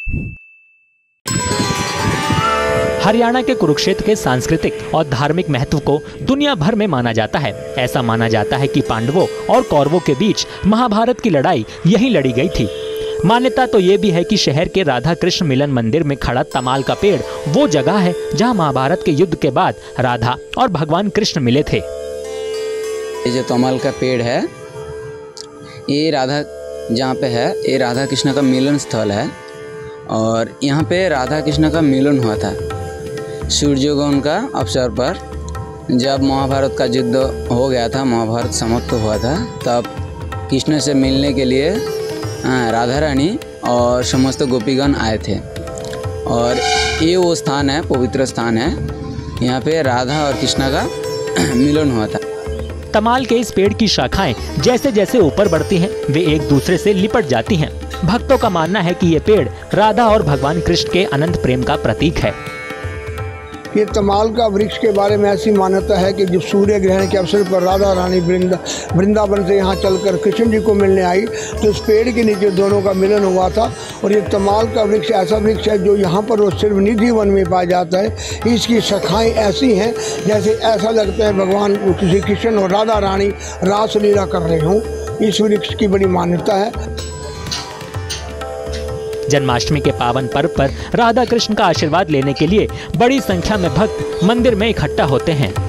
हरियाणा के कुरुक्षेत्र के सांस्कृतिक और धार्मिक महत्व को दुनिया भर में माना जाता है। ऐसा माना जाता है कि पांडवों और कौरवों के बीच महाभारत की लड़ाई यहीं लड़ी गई थी। मान्यता तो ये भी है कि शहर के राधा कृष्ण मिलन मंदिर में खड़ा तमाल का पेड़ वो जगह है जहां महाभारत के युद्ध के बाद राधा और भगवान कृष्ण मिले थे। ये जो तमाल का पेड़ है, ये राधा जहाँ पे है, ये राधा कृष्ण का मिलन स्थल है और यहाँ पे राधा कृष्ण का मिलन हुआ था सूर्योदय का अवसर पर। जब महाभारत का युद्ध हो गया था, महाभारत समाप्त हुआ था, तब कृष्ण से मिलने के लिए राधा रानी और समस्त गोपीगण आए थे और ये वो स्थान है, पवित्र स्थान है, यहाँ पे राधा और कृष्ण का मिलन हुआ था। तमाल के इस पेड़ की शाखाएं जैसे जैसे ऊपर बढ़ती हैं, वे एक दूसरे से लिपट जाती हैं। भक्तों का मानना है कि ये पेड़ राधा और भगवान कृष्ण के अनंत प्रेम का प्रतीक है। ये तमाल का वृक्ष के बारे में ऐसी मान्यता है कि जब सूर्य ग्रहण के अवसर पर राधा रानी वृंदावन से यहाँ चलकर कृष्ण जी को मिलने आई तो इस पेड़ के नीचे दोनों का मिलन हुआ था। और ये तमाल का वृक्ष ऐसा वृक्ष है जो यहाँ पर वो सिर्फ निधि वन में पाया जाता है। इसकी शाखाएं ऐसी हैं जैसे ऐसा लगता है भगवान श्री कृष्ण और राधा रानी रासलीला कर रहे हों। इस वृक्ष की बड़ी मान्यता है। जन्माष्टमी के पावन पर्व पर राधा कृष्ण का आशीर्वाद लेने के लिए बड़ी संख्या में भक्त मंदिर में इकट्ठा होते हैं।